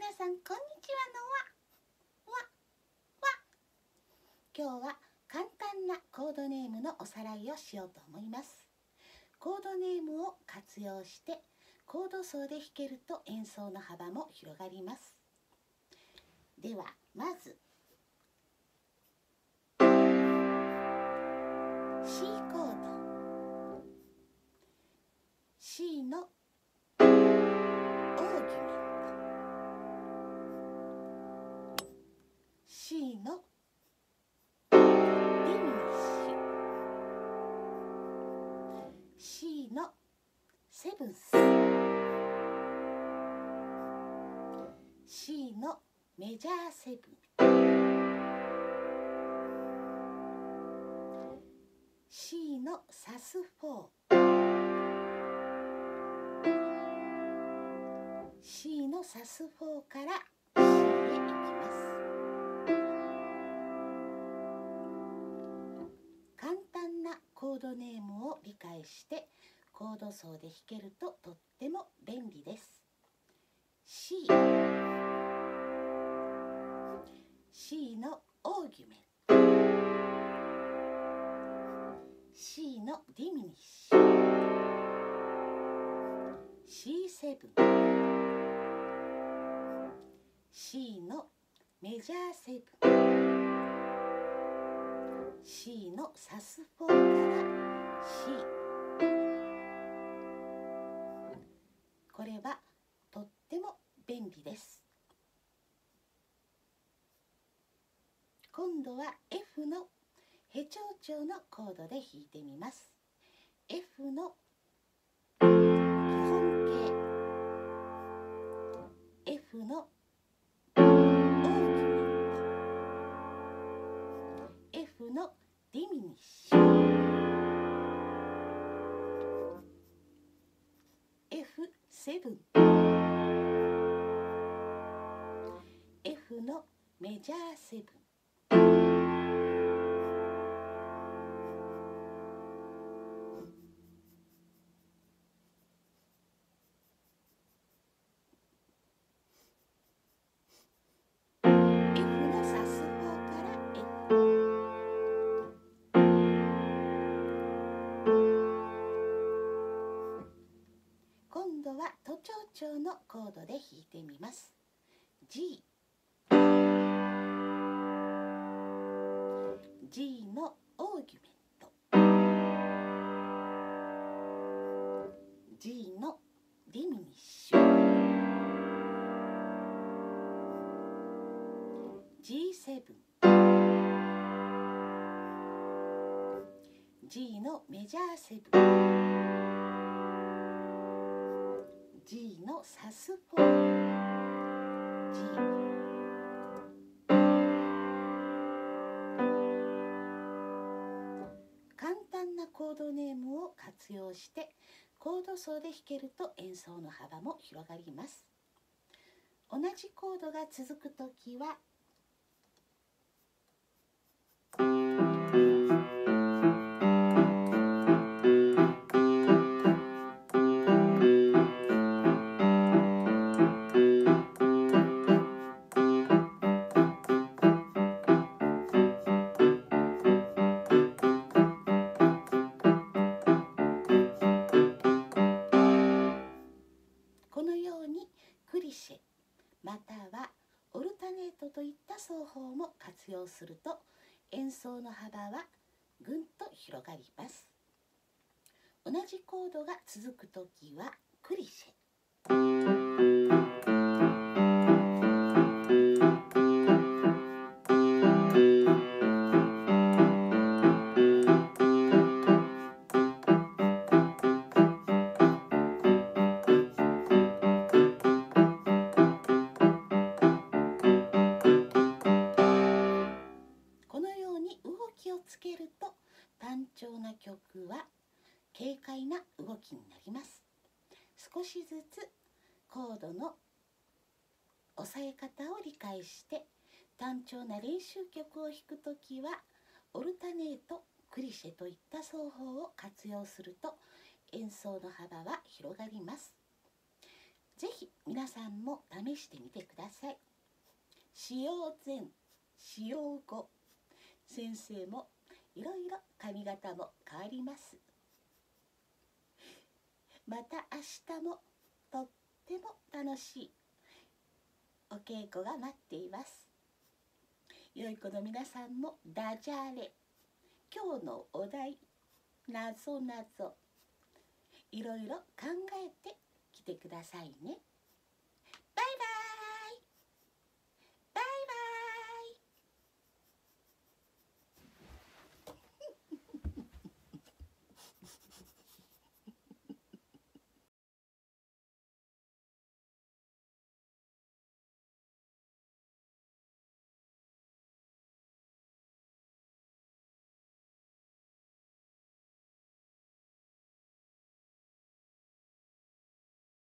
皆さんこんにちはのわ。今日は簡単なコードネームのおさらいをしようと思います。コードネームを活用してコード奏で弾けると演奏の幅も広がります。ではまず C コード、 C のオーギュメント、 C のディミニッシュ、 C のセブンス、 C のメジャーセブン、 C のサス4、 C のサス4から C へ行きます。簡単なコードネームを理解してコード奏で弾けるととっても便利です。 C、 C のオーギュメント、 C のディミニッシュ、 C7、 C のメジャーセブン、 C のサス4から C。 これはとっても便利です。今度は F のヘ長調のコードで弾いてみます。 F の基本形、 F のオーギュメント、 F のディミニッシュ、 F7、 F のメジャーセブン、今度は都庁調のコードで弾いてみます。 G、 G のオーギュメント、 G のディミニッシュ、 G7、 G のメジャーセブン、 G のサス4、 G。 簡単なコードネームを活用してコード奏で弾けると演奏の幅も広がります。同じコードが続くときはこのようにクリシェまたはオルタネートといった奏法も活用すると演奏の幅はぐんと広がります。同じコードが続くときはクリシェ、このように動きをつけると単調な曲は軽快な動きになります。少しずつコードの押さえ方を理解して単調な練習曲を弾くときはオルタネート、クリシェといった奏法を活用すると演奏の幅は広がります。ぜひ皆さんも試してみてください。使用前、使用後、先生もいろいろ髪型も変わります。また明日もとっても楽しいお稽古が待っています。良い子の皆さんもダジャレ、今日のお題、なぞなぞ、いろいろ考えてきてくださいね。